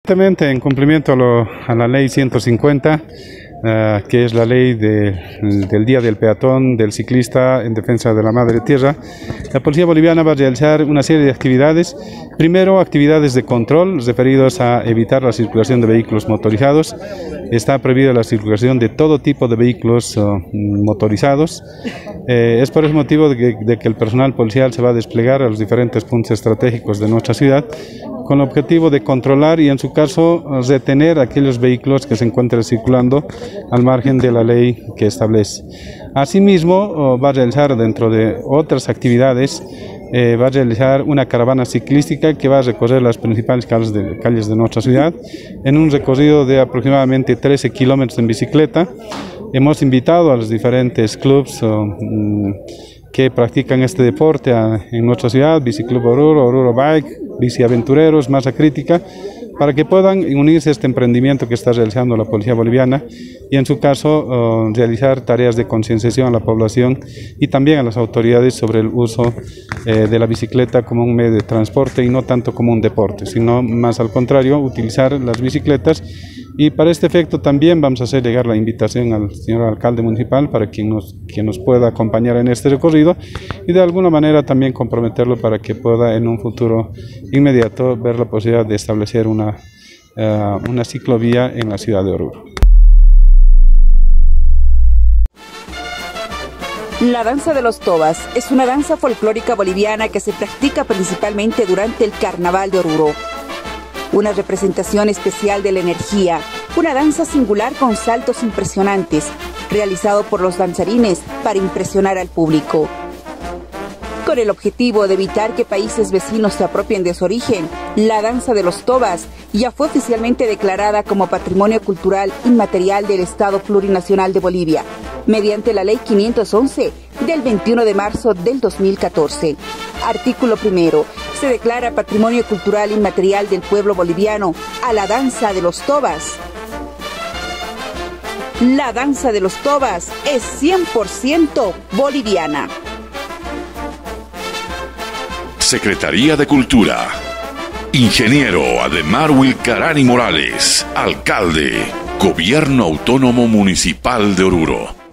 En cumplimiento a la ley 150, que es la ley del Día del Peatón, del ciclista en defensa de la madre tierra, la Policía Boliviana va a realizar una serie de actividades. Primero, actividades de control referidos a evitar la circulación de vehículos motorizados. Está prohibida la circulación de todo tipo de vehículos motorizados. Es por ese motivo de que el personal policial se va a desplegar a los diferentes puntos estratégicos de nuestra ciudad con el objetivo de controlar y, en su caso, detener aquellos vehículos que se encuentren circulando al margen de la ley que establece. Asimismo, va a realizar, dentro de otras actividades, va a realizar una caravana ciclística que va a recorrer las principales calles de nuestra ciudad en un recorrido de aproximadamente 13 kilómetros en bicicleta. Hemos invitado a los diferentes clubes que practican este deporte en nuestra ciudad: Biciclub Oruro, Oruro Bike, Bici Aventureros, Masa Crítica, para que puedan unirse a este emprendimiento que está realizando la Policía Boliviana y, en su caso, realizar tareas de concienciación a la población y también a las autoridades sobre el uso de la bicicleta como un medio de transporte y no tanto como un deporte, sino más al contrario, utilizar las bicicletas. Y para este efecto también vamos a hacer llegar la invitación al señor alcalde municipal para quien nos pueda acompañar en este recorrido y de alguna manera también comprometerlo para que pueda en un futuro inmediato ver la posibilidad de establecer una ciclovía en la ciudad de Oruro. La danza de los tobas es una danza folclórica boliviana que se practica principalmente durante el Carnaval de Oruro. Una representación especial de la energía, una danza singular con saltos impresionantes, realizado por los danzarines para impresionar al público. Con el objetivo de evitar que países vecinos se apropien de su origen, la danza de los tobas ya fue oficialmente declarada como Patrimonio Cultural Inmaterial del Estado Plurinacional de Bolivia, mediante la Ley 511 del 21 de marzo del 2014. Artículo primero. Se declara Patrimonio Cultural Inmaterial del pueblo boliviano a la danza de los tobas. La danza de los tobas es 100% boliviana. Secretaría de Cultura. Ingeniero Ademar Wilcarani Morales, alcalde, Gobierno Autónomo Municipal de Oruro.